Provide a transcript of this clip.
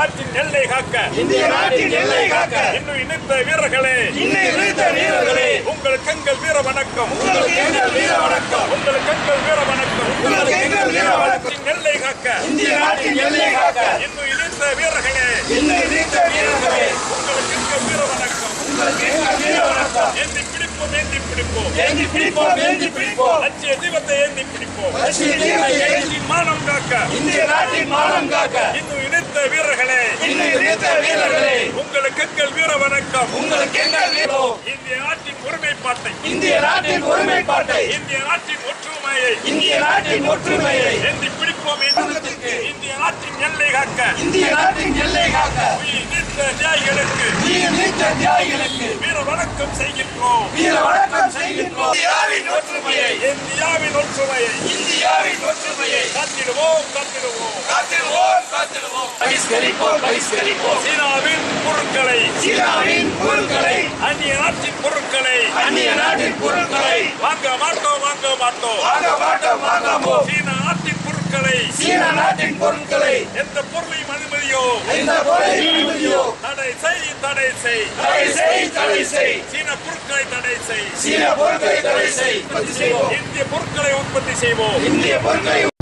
நாட்டின் எல்லை காக்க இன்னும் இணைத்த வீரர்களே உங்களுக்கு எங்கள் வீர வணக்கம் உங்களுக்கு எங்கள் வீர வணக்கம் எல்லை காக்க இன்னும் இணைத்த வீரர்களே உங்களுக்கு எங்கள் வீர வணக்கம் ஏந்தி பிடிப்போம் லட்சிய தீபத்தை ஏந்தி பிடிப்போம் மானம் காக்க இன்னும் இணைத்த வீரர்களே உங்களுக்கு எங்கள் வீர வணக்கம் இந்திய நாட்டின் ஒருமைப்பாட்டை இந்திய நாட்டின் ஒற்றுமையை ஏந்தி பிடிப்போம். இந்திய நாட்டின் எல்லை காக்க உயிர் நீத்த தியாகிகளுக்கு வீர வணக்கம் செய்கின்றோம். இந்தியாவின் ஒற்றுமையை காத்திடுவோம். சீனாவின் பொருட்களை அந்நிய நாட்டின் பொருட்களை வாங்க மாட்டோம். சீனா நாட்டின் பொருட்களை எந்த பொருளையும் அனுமதியோ தடை செய். சீன பொருட்களை தடை செய். இந்திய பொருட்களை உற்பத்தி செய்வோம்.